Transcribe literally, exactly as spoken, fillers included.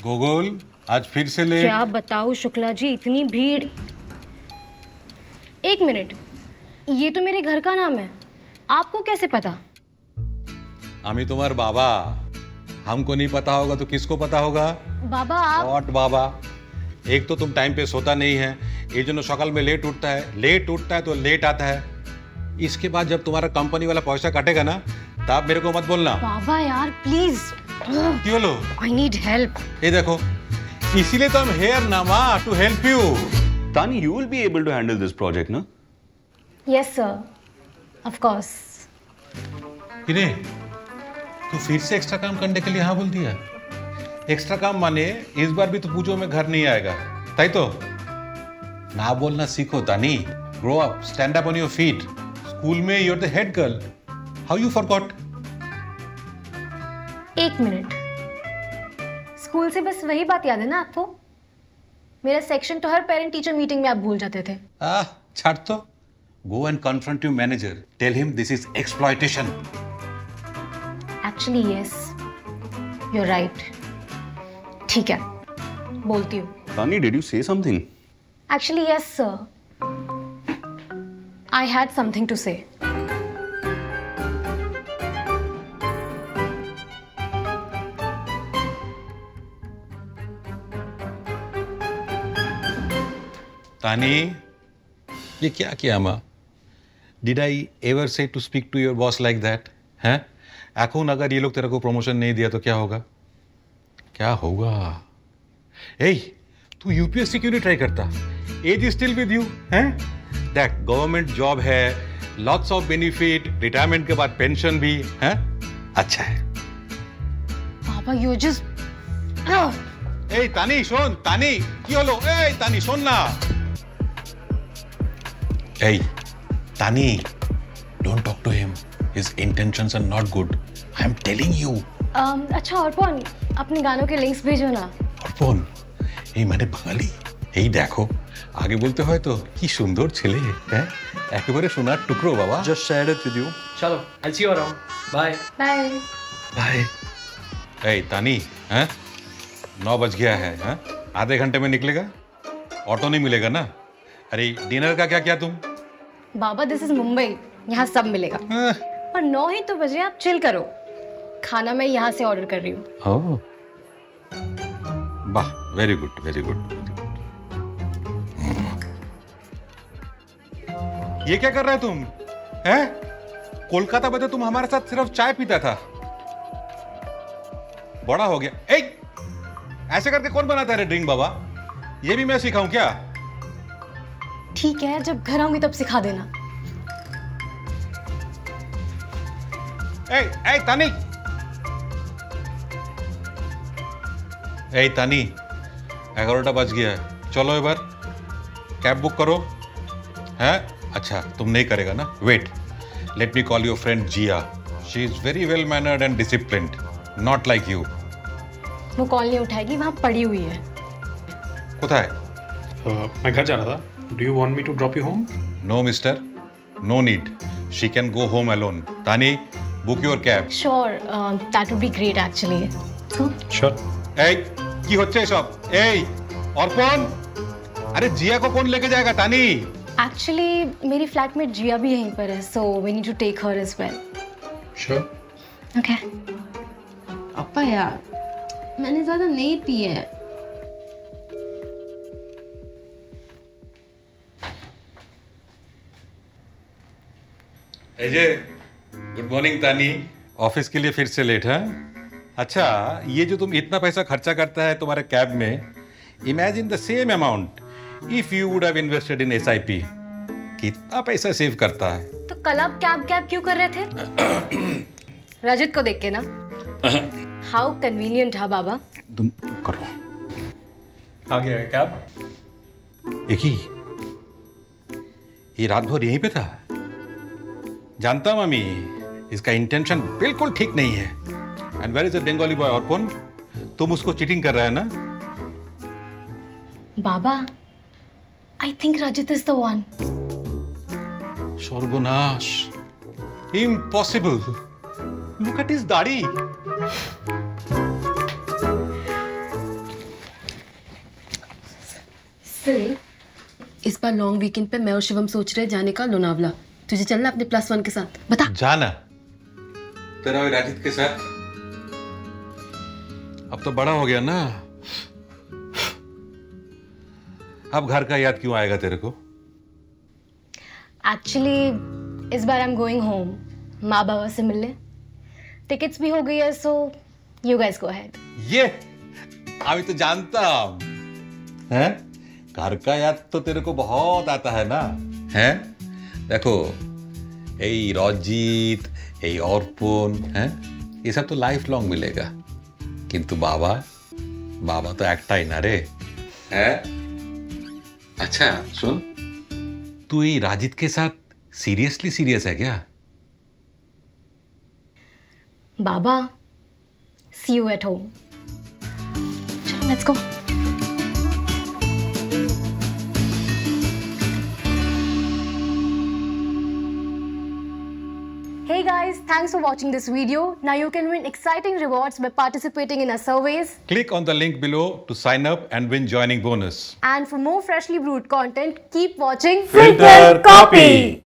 गोगोल आज फिर से लेट। क्या बताओ शुक्ला जी, इतनी भीड़। एक मिनट, ये तो मेरे घर का नाम है, आपको कैसे पता? आमी तुम्हार बाबा, हमको नहीं पता होगा तो किसको पता होगा? बाबा आप। व्हाट बाबा? एक तो तुम टाइम पे सोता नहीं है, ये जो सकाल में लेट उठता है, लेट उठता है तो लेट आता है। इसके बाद जब तुम्हारा कंपनी वाला पैसा काटेगा ना, तब मेरे को मत बोलना। बाबा यार प्लीज। क्यों लो? I need help. ये देखो, इसीलिए तो हम हेयर ना माँ, to help you. Tani, you will be able to handle this project, ना? Yes sir, of course. किने, तू फिर से एक्स्ट्रा काम करने के लिए हाँ बोल दिया? एक्स्ट्रा काम माने इस बार भी तो पूजो में घर नहीं आएगा, ताई तो? ना बोलना सीखो Tani. Grow up, stand up on your feet. School में you are the head girl, how you forgot? एक मिनट, स्कूल से बस वही बात याद है ना आपको? मेरा सेक्शन तो हर पेरेंट टीचर मीटिंग में आप भूल जाते थे। आह, छाड़ तो। Go and confront your manager, tell him this is exploitation. Actually yes, you are right. ठीक है, बोलती हूँ। Tani, did you say something? Actually yes sir, I had something to say. Tani, ये क्या किया माँ? Did I ever say to speak to your boss like that? हैं? अखून अगर ये लोग तेरे को प्रमोशन नहीं दिया तो क्या होगा? क्या होगा? ए, तू यूपीएससी क्यों नहीं ट्राई करता? Age is still with you, हैं? देख, गवर्नमेंट जॉब है, लॉट्स ऑफ बेनिफिट, रिटायरमेंट के बाद पेंशन भी, हैं? अच्छा है। पापा यू जस्ट। ए तानी शोन, तानी क्यों लो? ए तानी शोन ना। Hey, Tani, don't talk to him. His intentions are not good. I'm telling you. um, अच्छा अर्पण, अपने गानों के लिंक्स भेजो ना। अर्पण, এই মানে বাঙালি, এই দেখো আগে বলতে হয় তো কি সুন্দর ছেলে, হ্যাঁ একেবারে সোনার টুকরো বাবা। Just shared it with you. चलो, I'll see you around. Bye. Bye bye. ए तानी, हैं नौ बज गया है, हैं आधे घंटे में निकलेगा? ऑटो नहीं मिलेगा ना? अरे डिनर का क्या किया तुम? बाबा दिस इज मुंबई, यहाँ सब मिलेगा। हाँ। और नौ ही तो बजे, आप चिल करो। खाना मैं यहाँ से ऑर्डर कर रही हूँ। ओह, वाह, वेरी गुड वेरी गुड। ये क्या कर रहा है तुम? हैं? कोलकाता में तो तुम हमारे साथ सिर्फ चाय पीता था, बड़ा हो गया। ए, ऐसे करके कौन बनाता है रे ड्रिंक बाबा? ये भी मैं सिखाऊं क्या? ठीक है, जब घर आऊंगी तब सिखा देना। ए, ए तानी, ए तानी, एगारोटा बज गया है, चलो एक बार कैब बुक करो। है? अच्छा, तुम नहीं करेगा ना? Wait, let me call your friend Jiya. She is very well mannered and disciplined, not like you. वो कॉल नहीं उठाएगी, वहां पड़ी हुई है। कोথায়? मैं घर जा रहा था। Do you want me to drop you home? No, mister. No need. She can go home alone. Tani, book your cab. Sure, um, that would be great actually. So? Sure. এই কি হচ্ছে সব? এই অর্পণ, अरे जिया को कौन लेके जाएगा तानी? Actually, मेरी फ्लैटमेट जिया भी यहीं पर है, so we need to take her as well. Sure. Okay. पापा यार, मैंने ज्यादा नहीं पी है। Ajay, good morning Tani. Office के लिए फिर से लेट है? अच्छा, ये जो तुम इतना पैसा खर्चा करता है तुम्हारे कैब में, imagine the same amount if you would have invested in S I P, कितना पैसा सेव करता है। तो कल आप कैब कैब क्यों कर रहे थे? रजत को देख के ना। हाउ कन्वीनियंट है बाबा। तुम करो। आ गया है कैब। एक ही, ये रात भर यहीं पे था? जानता हूं मम्मी, इसका इंटेंशन बिल्कुल ठीक नहीं है। And where is the Bengali boy Arpan? तुम उसको चीटिंग कर रहा है ना? बाबा, I think Rajat is the one. सर्वनाश, इम्पॉसिबल। लुक एट हिज दाढ़ी। इस बार लॉन्ग वीकेंड पे मैं और शिवम सोच रहे हैं जाने का लोनावला। तुझे चलना अपने प्लस वन के साथ? बता। जाना तेरा और राजित के साथ? अब तो बड़ा हो गया ना, अब घर का याद क्यों आएगा तेरे को? एक्चुअली इस बार आई एम गोइंग होम, माँ बाबा से मिलने। टिकट्स भी हो गई है, so you guys go ahead. ये अभी तो जानता हूं, हैं? घर का याद तो तेरे को बहुत आता है ना, हैं? देखो এই রজিত, এই অর্পণ, হ্যাঁ, এসব তো লাইফ লং মিলেगा, কিন্তু বাবা বাবা তো একটাই না রে, হ্যাঁ? अच्छा सुन, तू ये राजित के साथ सीरियसली सीरियस है क्या? बाबा, see you at home. चलो, let's go. Hey guys, thanks for watching this video. Now you can win exciting rewards by participating in our surveys. Click on the link below to sign up and win joining bonus. And for more freshly brewed content, keep watching Filter Copy.